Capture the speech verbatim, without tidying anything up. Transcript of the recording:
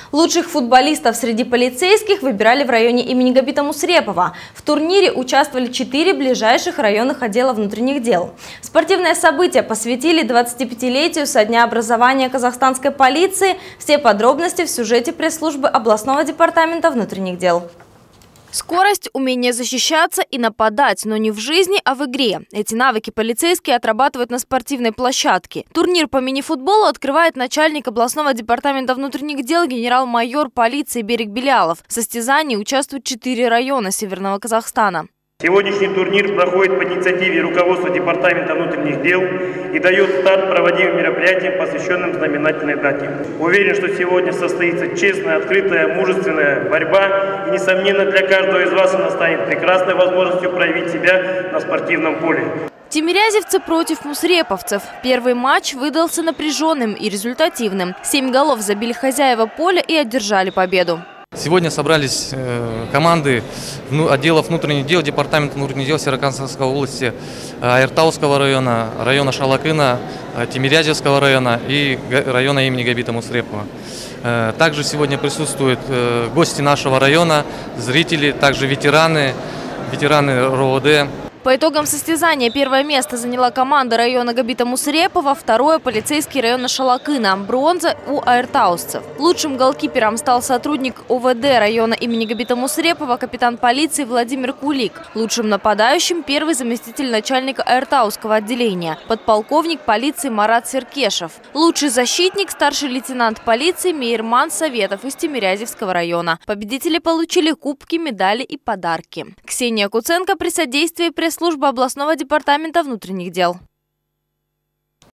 Лучших футболистов среди полицейских выбирали в районе имени Габита Мусрепова. В турнире участвовали четыре ближайших районных отдела внутренних дел. Спортивное событие посвятили двадцатипятилетию со дня образования казахстанской полиции. Все подробности в сюжете пресс-службы областного департамента внутренних дел. Скорость, умение защищаться и нападать, но не в жизни, а в игре. Эти навыки полицейские отрабатывают на спортивной площадке. Турнир по мини-футболу открывает начальник областного департамента внутренних дел генерал-майор полиции Берик Белялов. В состязании участвуют четыре района Северного Казахстана. Сегодняшний турнир проходит по инициативе руководства Департамента внутренних дел и дает старт проводимым мероприятиям, посвященным знаменательной дате. Уверен, что сегодня состоится честная, открытая, мужественная борьба, и, несомненно, для каждого из вас она станет прекрасной возможностью проявить себя на спортивном поле. Тимирязевцы против мусреповцев. Первый матч выдался напряженным и результативным. Семь голов забили хозяева поля и одержали победу. Сегодня собрались команды отделов внутренних дел, департамента внутренних дел Северо-Казахстанской области, Айыртауского района, района Шалакына, Тимирязевского района и района имени Габита Мусрепова. Также сегодня присутствуют гости нашего района, зрители, также ветераны, ветераны РОВД. По итогам состязания первое место заняла команда района Габита Мусрепова, второе – полицейский района Шалакына, бронза у айыртаусцев. Лучшим голкипером стал сотрудник ОВД района имени Габита Мусрепова, капитан полиции Владимир Кулик. Лучшим нападающим – первый заместитель начальника айыртауского отделения, подполковник полиции Марат Серкешев. Лучший защитник – старший лейтенант полиции Мейерман Советов из Тимирязевского района. Победители получили кубки, медали и подарки. Ксения Куценко при содействии пресс служба областного департамента внутренних дел.